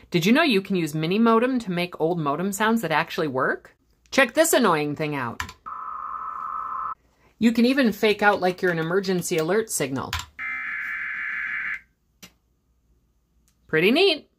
Did you know you can use minimodem to make old modem sounds that actually work? Check this annoying thing out. You can even fake out like you're an emergency alert signal. Pretty neat.